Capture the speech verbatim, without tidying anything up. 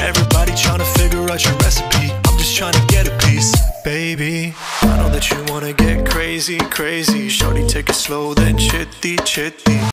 Everybody tryna figure out your recipe, I'm just tryna get a piece. Baby, I know that you wanna get crazy, crazy. Shorty, take it slow, then chitty, chitty.